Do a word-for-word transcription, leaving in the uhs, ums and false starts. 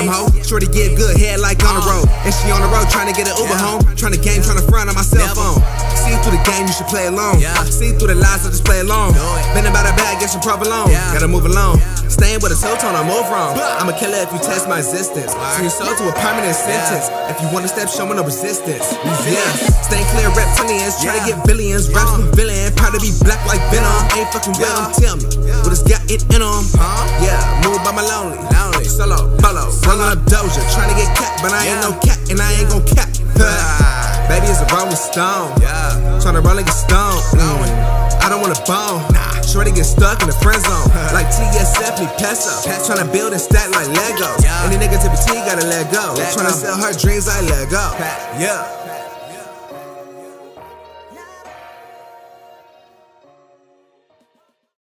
bottom hoe. Shorty get good head like on the road, and she on the road trying to get an Uber home. Trying to game, trying to front on my cell phone. See through the game, you should play along. See through the lies, I just play along. Been about a bag, get some provolone. Gotta move along. Staying with a soul tone, I move wrong. I'm a killer if you test my existence. Send your soul to a permanent sentence. If you wanna step, show me no resistance. Yeah, staying clear, reptilians. Try to get billions. Raps with villain. Proud to be black like Venom. Ain't fucking with them. Tell me, what it's got it in them? Yeah, move by my lonely. Solo, bolo, rolling up Doja. Trying to get capped, but I ain't no cat, and I ain't gon' cap. Baby, it's a rolling stone. Trying to roll like a stone. Mm. I don't want a bone. Shorty get stuck in the friend zone. Like T S F, me peso. Tryna build and stack like Legos. Any negativity gotta let go. Tryna sell her dreams, I let go. Yeah.